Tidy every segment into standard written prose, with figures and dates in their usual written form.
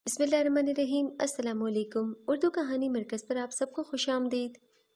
बिस्मिल्लाहिर्रहमानिर्रहीम। अस्सलाम वालेकुम। उर्दू कहानी मरकज़ पर आप सबको खुश आमदीद।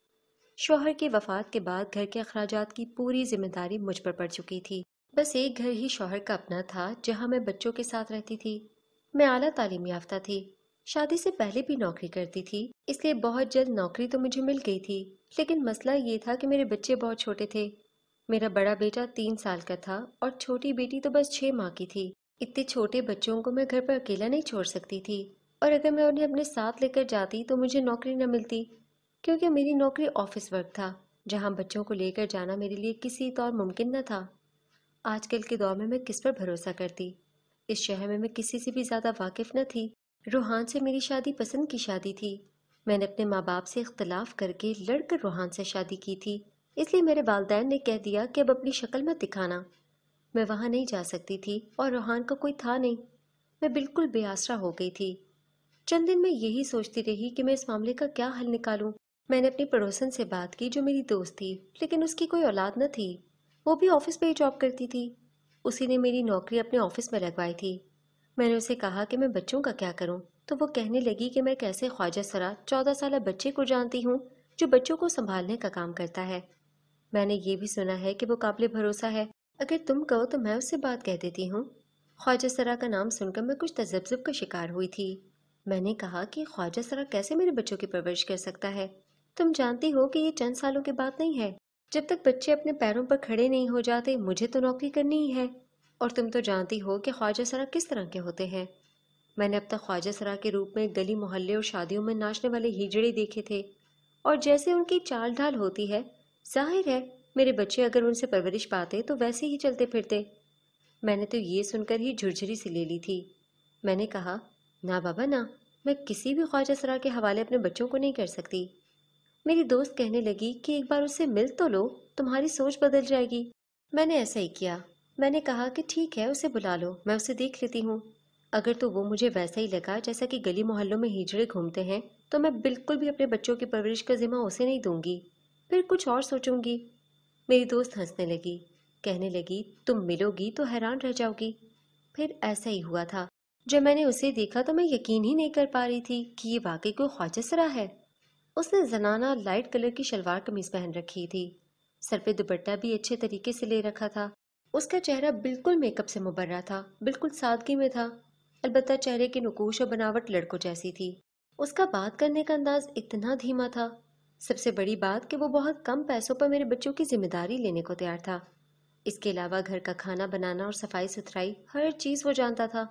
शौहर की वफ़ात के बाद घर के अखराजात की पूरी जिम्मेदारी मुझ पर पड़ चुकी थी। बस एक घर ही शौहर का अपना था जहाँ मैं बच्चों के साथ रहती थी। मैं आला तालीम याफ्ता थी, शादी से पहले भी नौकरी करती थी, इसलिए बहुत जल्द नौकरी तो मुझे मिल गई थी। लेकिन मसला ये था कि मेरे बच्चे बहुत छोटे थे। मेरा बड़ा बेटा 3 साल का था और छोटी बेटी तो बस 6 माह की थी। इतने छोटे बच्चों को मैं घर पर अकेला नहीं छोड़ सकती थी, और अगर मैं उन्हें अपने साथ लेकर जाती तो मुझे नौकरी न मिलती, क्योंकि मेरी नौकरी ऑफिस वर्क था, जहां बच्चों को लेकर जाना मेरे लिए किसी तौर मुमकिन न था। आजकल के दौर में मैं किस पर भरोसा करती। इस शहर में मैं किसी से भी ज़्यादा वाकिफ न थी। रूहान से मेरी शादी पसंद की शादी थी। मैंने अपने माँ बाप से इख्तलाफ करके लड़कर रूहान से शादी की थी, इसलिए मेरे वालिदैन ने कह दिया कि अब अपनी शक्ल मत दिखाना। मैं वहां नहीं जा सकती थी और रूहान का कोई था नहीं। मैं बिल्कुल बेआसरा हो गई थी। चंद दिन मैं यही सोचती रही कि मैं इस मामले का क्या हल निकालूं। मैंने अपनी पड़ोसन से बात की जो मेरी दोस्त थी, लेकिन उसकी कोई औलाद न थी। वो भी ऑफिस में ही जॉब करती थी। उसी ने मेरी नौकरी अपने ऑफिस में लगवाई थी। मैंने उसे कहा कि मैं बच्चों का क्या करूं, तो वो कहने लगी कि मैं कैसे ख्वाजा सरा 14 साल बच्चे को जानती हूँ जो बच्चों को संभालने का काम करता है। मैंने ये भी सुना है कि वो काबिल भरोसा है। अगर तुम कहो तो मैं उससे बात कह देती हूँ। ख्वाजा सरा का नाम सुनकर मैं कुछ तजब्जुब का शिकार हुई थी। मैंने कहा कि ख्वाजा सरा कैसे मेरे बच्चों की परवरिश कर सकता है। तुम जानती हो कि ये चंद सालों की बात नहीं है। जब तक बच्चे अपने पैरों पर खड़े नहीं हो जाते मुझे तो नौकरी करनी ही है। और तुम तो जानती हो कि ख्वाजा सरा किस तरह के होते हैं। मैंने अब तक ख्वाजा सरा के रूप में गली मोहल्ले और शादियों में नाचने वाले हिजड़े देखे थे, और जैसे उनकी चाल ढाल होती है, जाहिर है मेरे बच्चे अगर उनसे परवरिश पाते तो वैसे ही चलते फिरते। मैंने तो ये सुनकर ही झुरझुरी सी ले ली थी। मैंने कहा, ना बाबा ना, मैं किसी भी ख्वाजा सरा के हवाले अपने बच्चों को नहीं कर सकती। मेरी दोस्त कहने लगी कि एक बार उससे मिल तो लो, तुम्हारी सोच बदल जाएगी। मैंने ऐसा ही किया। मैंने कहा कि ठीक है, उसे बुला लो, मैं उसे देख लेती हूँ। अगर तो वो मुझे वैसा ही लगा जैसा कि गली मोहल्लों में हिजड़े घूमते हैं, तो मैं बिल्कुल भी अपने बच्चों की परवरिश का जिम्मा उसे नहीं दूंगी, फिर कुछ और सोचूंगी। मेरी दोस्त हंसने लगी, कहने लगी, तुम मिलोगी तो हैरान रह जाओगी। फिर ऐसा ही हुआ था। जब मैंने उसे देखा तो मैं यकीन ही नहीं कर पा रही थी कि ये वाकई कोई ख्वाजा सरा है। उसने जनाना लाइट कलर की शलवार कमीज पहन रखी थी। सर पे दुपट्टा भी अच्छे तरीके से ले रखा था। उसका चेहरा बिल्कुल मेकअप से मुबर्रा था, बिल्कुल सादगी में था। अलबत्ता चेहरे की नुकूश और बनावट लड़कों जैसी थी। उसका बात करने का अंदाज इतना धीमा था। सबसे बड़ी बात कि वो बहुत कम पैसों पर मेरे बच्चों की जिम्मेदारी लेने को तैयार था। इसके अलावा घर का खाना बनाना और सफाई सुथराई हर चीज वो जानता था।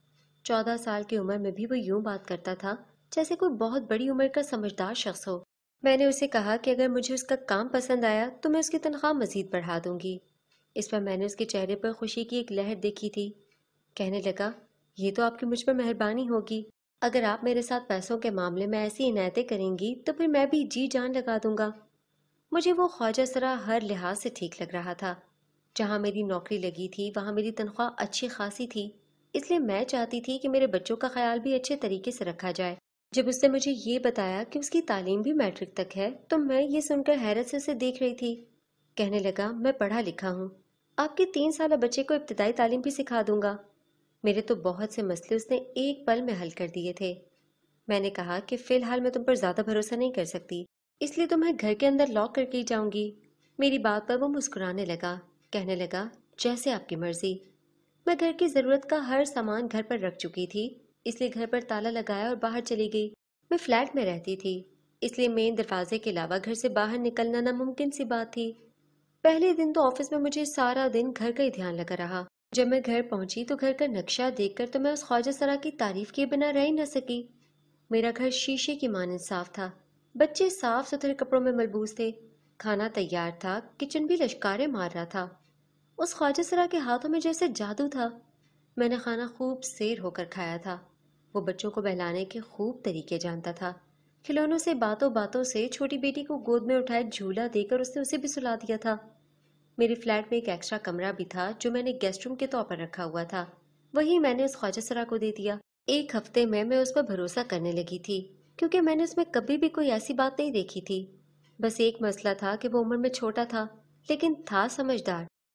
14 साल की उम्र में भी वो यूं बात करता था जैसे कोई बहुत बड़ी उम्र का समझदार शख्स हो। मैंने उसे कहा कि अगर मुझे उसका काम पसंद आया तो मैं उसकी तनख्वाह मजीद बढ़ा दूंगी। इस पर मैंने उसके चेहरे पर खुशी की एक लहर देखी थी। कहने लगा, ये तो आपकी मुझ पर मेहरबानी होगी। अगर आप मेरे साथ पैसों के मामले में ऐसी इनायतें करेंगी तो फिर मैं भी जी जान लगा दूंगा। मुझे वो ख्वाजा सरा हर लिहाज से ठीक लग रहा था। जहाँ मेरी नौकरी लगी थी वहाँ मेरी तनख्वाह अच्छी खासी थी, इसलिए मैं चाहती थी कि मेरे बच्चों का ख्याल भी अच्छे तरीके से रखा जाए। जब उसने मुझे ये बताया कि उसकी तालीम भी मैट्रिक तक है, तो मैं ये सुनकर हैरत से उसे देख रही थी। कहने लगा, मैं पढ़ा लिखा हूँ, आपके 3 साल बच्चे को इब्तदाई तालीम भी सिखा दूंगा। मेरे तो बहुत से मसले उसने एक पल में हल कर दिए थे। मैंने कहा कि फिलहाल मैं तुम पर ज्यादा भरोसा नहीं कर सकती, इसलिए तुम्हें घर के अंदर लॉक करके ही जाऊंगी। मेरी बात पर वो मुस्कुराने लगा, कहने लगा, जैसे आपकी मर्जी। मैं घर की जरूरत का हर सामान घर पर रख चुकी थी, इसलिए घर पर ताला लगाया और बाहर चली गई। मैं फ्लैट में रहती थी, इसलिए मेन दरवाजे के अलावा घर से बाहर निकलना नामुमकिन सी बात थी। पहले दिन तो ऑफिस में मुझे सारा दिन घर का ही ध्यान लगा रहा। जब मैं घर पहुंची तो घर का नक्शा देखकर तो मैं उस ख्वाजा सरा की तारीफ किए बिना रह ही न सकी। मेरा घर शीशे की मानंद साफ था। बच्चे साफ सुथरे कपड़ों में मलबूस थे। खाना तैयार था, किचन भी लश्कारे मार रहा था। उस ख्वाजा सरा के हाथों में जैसे जादू था। मैंने खाना खूब सेर होकर खाया था। वो बच्चों को बहलाने के खूब तरीके जानता था। खिलौनों से बातों बातों से छोटी बेटी को गोद में उठाए झूला देकर उसने उसे भी सुला दिया था। मेरे फ्लैट में एक एक्स्ट्रा कमरा भी था जो मैंने गेस्ट रूम के तौर पर रखा हुआ था। वही मैंने उस ख्वाजा सरा को दे दिया। एक हफ्ते में मैं उस पर भरोसा करने लगी थी, क्योंकि मैंने उसमें कभी भी कोई ऐसी बात नहीं देखी थी। बस एक मसला था कि वो उम्र में छोटा था, लेकिन था समझदार।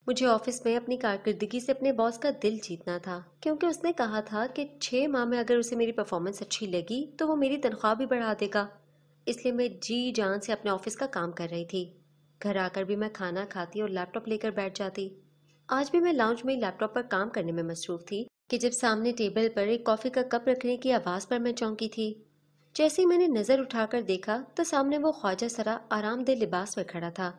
मुझे ऑफिस में अपनी कारकर्दगी से अपने बॉस का दिल जीतना था, क्योंकि उसने कहा था कि 6 माह में अगर उसे मेरी परफॉर्मेंस अच्छी लगी तो वो मेरी तनख्वाह भी बढ़ा देगा। इसलिए मैं जी जान से अपने ऑफिस का काम कर रही थी। घर आकर भी मैं खाना खाती और लैपटॉप लेकर बैठ जाती। आज भी मैं लाउंज में लैपटॉप पर काम करने में मसरूफ थी कि जब सामने टेबल पर एक कॉफी का कप रखने की आवाज पर मैं चौंकी थी। जैसे ही मैंने नजर उठाकर देखा तो सामने वो ख्वाजा सरा आरामदेह लिबास में खड़ा था।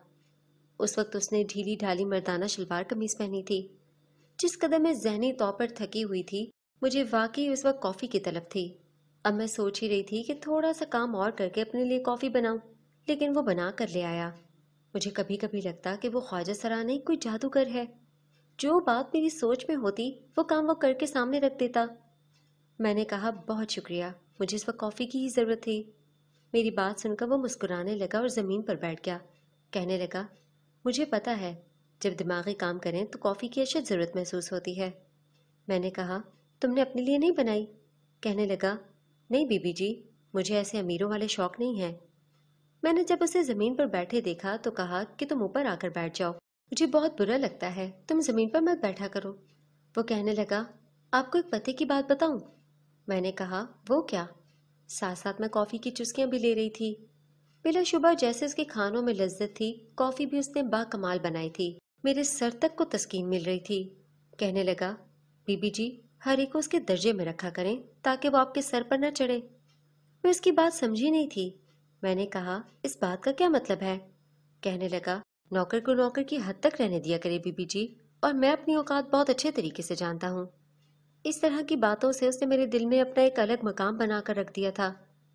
उस वक्त उसने ढीली ढाली मर्दाना शलवार कमीज पहनी थी। जिस कदर मैं ज़हनी तौर पर थकी हुई थी, मुझे वाकई उस वक्त कॉफ़ी की तलब थी। अब मैं सोच ही रही थी कि थोड़ा सा काम और करके अपने लिए कॉफ़ी बनाऊं, लेकिन वो बना कर ले आया। मुझे कभी कभी लगता कि वो ख्वाजा सरा नहीं, कोई जादूगर है। जो बात मेरी सोच में होती वो काम वो करके सामने रख देता। मैंने कहा, बहुत शुक्रिया, मुझे इस वक्त कॉफ़ी की ही ज़रूरत थी। मेरी बात सुनकर वो मुस्कुराने लगा और ज़मीन पर बैठ गया। कहने लगा, मुझे पता है, जब दिमागी काम करें तो कॉफ़ी की अशद ज़रूरत महसूस होती है। मैंने कहा, तुमने अपने लिए नहीं बनाई? कहने लगा, नहीं बीबी जी, मुझे ऐसे अमीरों वाले शौक नहीं हैं। मैंने जब उसे ज़मीन पर बैठे देखा तो कहा कि तुम ऊपर आकर बैठ जाओ, मुझे बहुत बुरा लगता है, तुम ज़मीन पर मत बैठा करो। वो कहने लगा, आपको एक पते की बात बताऊं? मैंने कहा, वो क्या? साथ साथ मैं कॉफ़ी की चुस्कियां भी ले रही थी। बिलाशुबा जैसे उसके खानों में लज्जत थी, कॉफ़ी भी उसने बाकमाल बनाई थी। मेरे सर तक को तस्कीन मिल रही थी। कहने लगा, बीबी जी, हर एक को उसके दर्जे में रखा करें ताकि वो आपके सर पर न चढ़े। मैं उसकी बात समझी नहीं थी। मैंने कहा, इस बात का क्या मतलब है? कहने लगा, नौकर को नौकर की हद तक रहने दिया करे बीबी जी, और मैं अपनी औकात बहुत अच्छे तरीके से जानता हूँ। इस तरह की बातों से उसने मेरे दिल में अपना एक अलग मकाम बनाकर रख दिया था।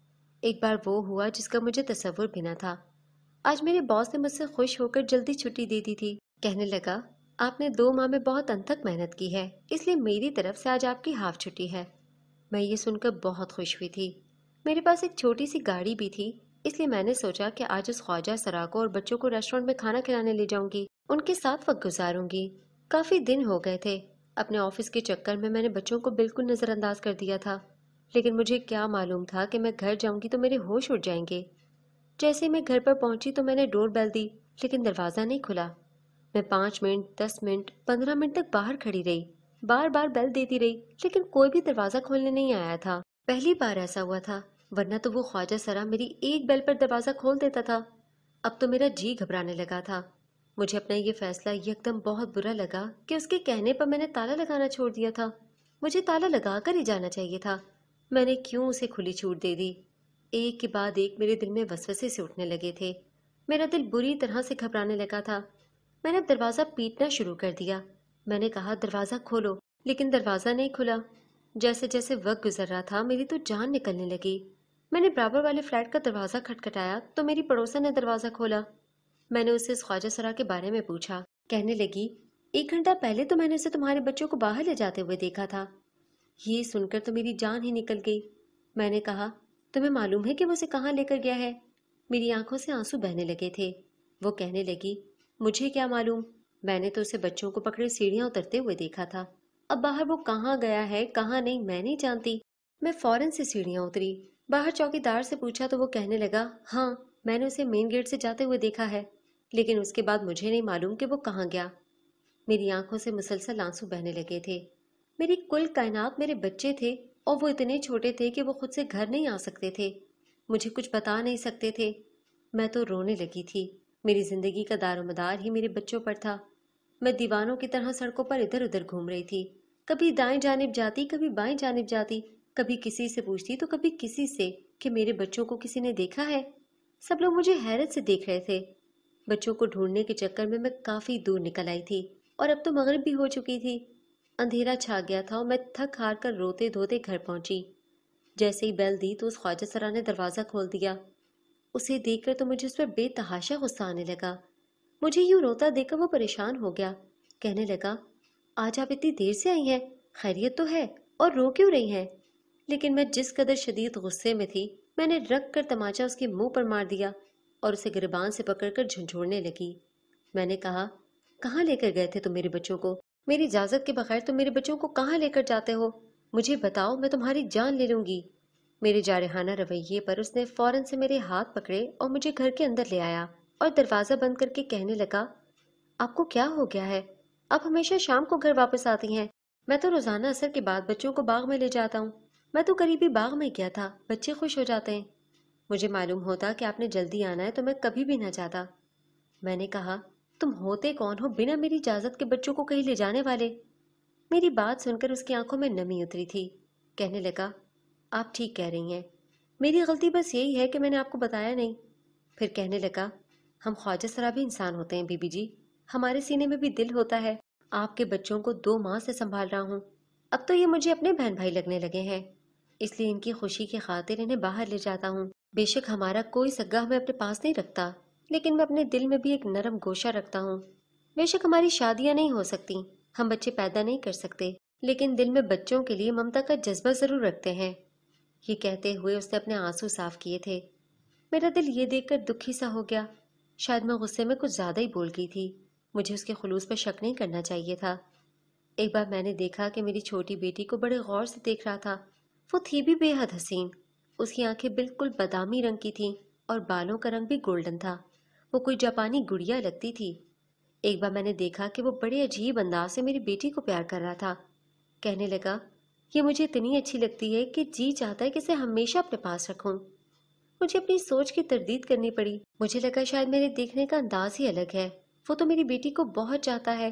एक बार वो हुआ जिसका मुझे तसव्वुर भी न था। आज मेरे बॉस ने मुझसे खुश होकर जल्दी छुट्टी दे दी थी। कहने लगा, आपने 2 माह में बहुत अनथक मेहनत की है, इसलिए मेरी तरफ से आज आपकी हाफ छुट्टी है। मैं ये सुनकर बहुत खुश हुई थी। मेरे पास एक छोटी सी गाड़ी भी थी, इसलिए मैंने सोचा कि आज उस ख्वाजा सरा को और बच्चों को रेस्टोरेंट में खाना खिलाने ले जाऊंगी, उनके साथ वक्त गुजारूंगी। काफी दिन हो गए थे, अपने ऑफिस के चक्कर में मैंने बच्चों को बिल्कुल नजरअंदाज कर दिया था। लेकिन मुझे क्या मालूम था कि मैं घर जाऊंगी तो मेरे होश उड़ जाएंगे। जैसे ही मैं घर पर पहुंची तो मैंने डोर बेल दी, लेकिन दरवाज़ा नहीं खुला। मैं 5 मिनट, 10 मिनट, 15 मिनट तक बाहर खड़ी रही, बार बार बेल देती रही, लेकिन कोई भी दरवाज़ा खोलने नहीं आया था। पहली बार ऐसा हुआ था, वरना तो वो ख्वाजा सरा मेरी एक बेल पर दरवाज़ा खोल देता था। अब तो मेरा जी घबराने लगा था। मुझे अपना ये फैसला यकदम बहुत बुरा लगा कि उसके कहने पर मैंने ताला लगाना छोड़ दिया था। मुझे ताला लगा कर ही जाना चाहिए था। मैंने क्यों उसे खुली छूट दे दी? एक के बाद एक मेरे दिल में वसवसे से उठने लगे थे। मेरा दिल बुरी तरह से घबराने लगा था। मैंने अब दरवाज़ा पीटना शुरू कर दिया। मैंने कहा, दरवाज़ा खोलो, लेकिन दरवाज़ा नहीं खुला। जैसे जैसे वक्त गुजर रहा था मेरी तो जान निकलने लगी। मैंने बराबर वाले फ्लैट का दरवाज़ा खटखटाया तो मेरी पड़ोसन ने दरवाज़ा खोला। मैंने उससे इस ख्वाजा सरा के बारे में पूछा। कहने लगी, 1 घंटा पहले तो मैंने उसे तुम्हारे बच्चों को बाहर ले जाते हुए देखा था। ये सुनकर तो मेरी जान ही निकल गई। मैंने कहा, तुम्हें मालूम है कि वो उसे कहाँ लेकर गया है? मेरी आंखों से आंसू बहने लगे थे। वो कहने लगी, मुझे क्या मालूम, मैंने तो उसे बच्चों को पकड़े सीढ़ियां उतरते हुए देखा था। अब बाहर वो कहाँ गया है कहाँ नहीं मैं नहीं जानती। मैं फौरन से सीढ़ियां उतरी, बाहर चौकीदार से पूछा तो वो कहने लगा, हाँ, मैंने उसे मेन गेट से जाते हुए देखा है, लेकिन उसके बाद मुझे नहीं मालूम कि वो कहाँ गया। मेरी आंखों से मुसलसल आंसू बहने लगे थे। मेरी कुल कायनात मेरे बच्चे थे, और वो इतने छोटे थे कि वो खुद से घर नहीं आ सकते थे, मुझे कुछ बता नहीं सकते थे। मैं तो रोने लगी थी। मेरी जिंदगी का दारोमदार ही मेरे बच्चों पर था। मैं दीवानों की तरह सड़कों पर इधर उधर घूम रही थी। कभी दाएं जानिब जाती, कभी बाएं जानिब जाती, कभी किसी से पूछती तो कभी किसी से कि मेरे बच्चों को किसी ने देखा है। सब लोग मुझे हैरत से देख रहे थे। बच्चों को ढूंढने के चक्कर में मैं काफी दूर निकल आई थी, और अब तो मगरिब भी हो चुकी थी। अंधेरा छा गया था और मैं थक हार कर रोते धोते घर पहुंची। जैसे ही बेल दी तो उस ख्वाजा सरा ने दरवाजा खोल दिया। उसे देखकर तो मुझे उस पर बेतहाशा गुस्सा आने लगा। मुझे यूं रोता देखकर वो परेशान हो गया। कहने लगा, आज आप इतनी देर से आई हैं, खैरियत तो है, और रो क्यों रही हैं? लेकिन मैं जिस कदर शदीद गुस्से में थी, मैंने रख कर तमाचा उसके मुंह पर मार दिया और उसे गिरबान से पकड़कर झंझोड़ने लगी। मैंने कहा, कहाँ लेकर गए थे तुम मेरे बच्चों को? मेरी इजाजत के बगैर तुम मेरे बच्चों को कहाँ लेकर जाते हो? मुझे बताओ, मैं तुम्हारी जान ले लूंगी। मेरे जारहाना रवैये पर उसने फौरन से मेरे हाथ पकड़े और मुझे घर के अंदर ले आया और दरवाजा बंद करके कहने लगा, आपको क्या हो गया है? आप हमेशा शाम को घर वापस आती हैं। मैं तो रोजाना असर के बाद बच्चों को बाग में ले जाता हूँ। मैं तो करीबी बाग में गया था, बच्चे खुश हो जाते हैं। मुझे मालूम होता कि आपने जल्दी आना है तो मैं कभी भी ना जाता। मैंने कहा, तुम होते कौन हो बिना मेरी इजाजत के बच्चों को कहीं ले जाने वाले? मेरी बात सुनकर उसकी आंखों में नमी उतरी थी। कहने लगा, आप ठीक कह रही हैं, मेरी गलती बस यही है कि मैंने आपको बताया नहीं। फिर कहने लगा, हम ख्वाजा सरा भी इंसान होते हैं बीबी जी, हमारे सीने में भी दिल होता है। आपके बच्चों को 2 माह से संभाल रहा हूँ। अब तो ये मुझे अपने बहन भाई लगने लगे हैं, इसलिए इनकी खुशी की खातिर इन्हें बाहर ले जाता हूँ। बेशक हमारा कोई सगा हमें अपने पास नहीं रखता, लेकिन मैं अपने दिल में भी एक नरम गोशा रखता हूँ। बेशक हमारी शादियां नहीं हो सकती, हम बच्चे पैदा नहीं कर सकते, लेकिन दिल में बच्चों के लिए ममता का जज्बा जरूर रखते हैं। ये कहते हुए उसने अपने आंसू साफ किए थे। मेरा दिल ये देखकर दुखी सा हो गया। शायद मैं गुस्से में कुछ ज्यादा ही बोल गई थी। मुझे उसके खुलूस पर शक नहीं करना चाहिए था। एक बार मैंने देखा कि मेरी छोटी बेटी को बड़े गौर से देख रहा था। वो थी भी बेहद हसीन। उसकी आंखें बिल्कुल बादामी रंग की थीं और बालों का रंग भी गोल्डन था। वो कोई जापानी गुड़िया लगती थी। एक बार मैंने देखा कि वो बड़े अजीब अंदाज से मेरी बेटी को प्यार कर रहा था। कहने लगा, ये मुझे इतनी अच्छी लगती है कि जी चाहता है कि इसे हमेशा अपने पास रखूं। मुझे अपनी सोच की तरदीद करनी पड़ी। मुझे लगा शायद मेरे देखने का अंदाज ही अलग है। वो तो मेरी बेटी को बहुत चाहता है।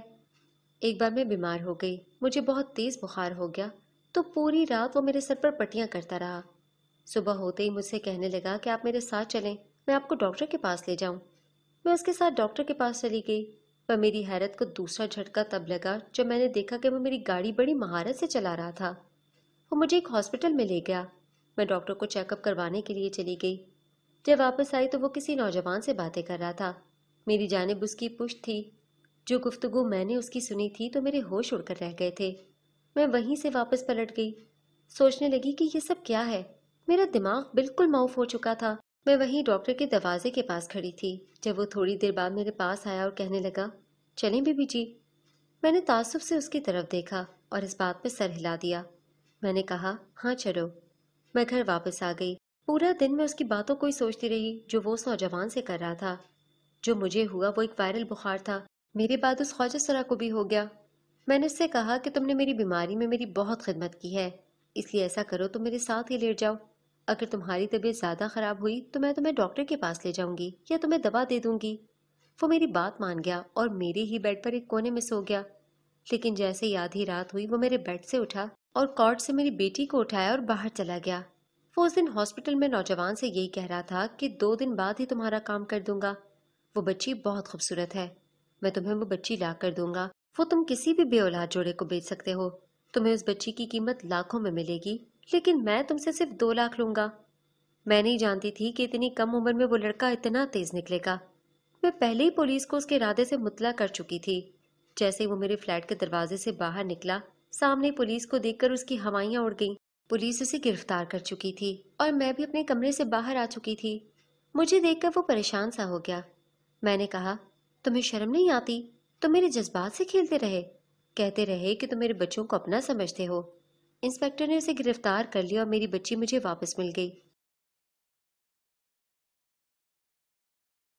एक बार मैं बीमार हो गई, मुझे बहुत तेज बुखार हो गया, तो पूरी रात वो मेरे सर पर पट्टियां करता रहा। सुबह होते ही मुझसे कहने लगा कि आप मेरे साथ चलें, मैं आपको डॉक्टर के पास ले जाऊं। मैं उसके साथ डॉक्टर के पास चली गई। पर मेरी हैरत को दूसरा झटका तब लगा जब मैंने देखा कि वो मेरी गाड़ी बड़ी महारत से चला रहा था। वो मुझे एक हॉस्पिटल में ले गया। मैं डॉक्टर को चेकअप करवाने के लिए चली गई। जब वापस आई तो वो किसी नौजवान से बातें कर रहा था। मेरी जानिब उसकी पुश्त थी। जो गुफ्तगू मैंने उसकी सुनी थी तो मेरे होश उड़कर रह गए थे। मैं वहीं से वापस पलट गई। सोचने लगी कि ये सब क्या है। मेरा दिमाग बिल्कुल माउफ हो चुका था। मैं वहीं डॉक्टर के दरवाजे के पास खड़ी थी जब वो थोड़ी देर बाद मेरे पास आया और कहने लगा, चलें बीबी जी। मैंने ताज्जुब से उसकी तरफ देखा और इस बात पे सर हिला दिया। मैंने कहा, हाँ चलो। मैं घर वापस आ गई। पूरा दिन मैं उसकी बातों को ही सोचती रही जो वो उस नौजवान से कर रहा था। जो मुझे हुआ वो एक वायरल बुखार था। मेरे बाद उस ख्वाजा सरा को भी हो गया। मैंने उससे कहा कि तुमने मेरी बीमारी में मेरी बहुत खिदमत की है, इसलिए ऐसा करो तुम मेरे साथ ही लेट जाओ। अगर तुम्हारी तबीयत ज्यादा खराब हुई तो मैं तुम्हें डॉक्टर के पास ले जाऊंगी या तुम्हें दवा दे दूंगी। वो मेरी बात मान गया और मेरे ही बेड पर एक कोने में सो गया। लेकिन जैसे ही आधी रात हुई वो मेरे बेड से उठा और कॉट से मेरी बेटी को उठाया और बाहर चला गया। वो उस दिन हॉस्पिटल में नौजवान से यही कह रहा था कि 2 दिन बाद ही तुम्हारा काम कर दूंगा। वो बच्ची बहुत खूबसूरत है, मैं तुम्हें वो बच्ची ला कर दूंगा। वो तुम किसी भी बेऔलाद जोड़े को बेच सकते हो। तुम्हें उस बच्ची की कीमत लाखों में मिलेगी, लेकिन मैं तुमसे सिर्फ 2 लाख लूंगा। मैं नहीं जानती थी कि इतनी कम उम्र में वो लड़का इतना तेज निकलेगा। मैं पहले ही पुलिस को उसके इरादे से मुतला कर चुकी थी। जैसे ही वो मेरे फ्लैट के दरवाजे से बाहर निकला, सामने पुलिस को देखकर उसकी हवाइयां उड़ गईं। पुलिस उसे गिरफ्तार कर चुकी थी और मैं भी अपने कमरे से बाहर आ चुकी थी। मुझे देखकर वो परेशान सा हो गया। मैंने कहा, तुम्हें शर्म नहीं आती? तुम मेरे जज्बात से खेलते रहे, कहते रहे कि तुम मेरे बच्चों को अपना समझते हो। इंस्पेक्टर ने उसे गिरफ्तार कर लिया और मेरी बच्ची मुझे वापस मिल गई।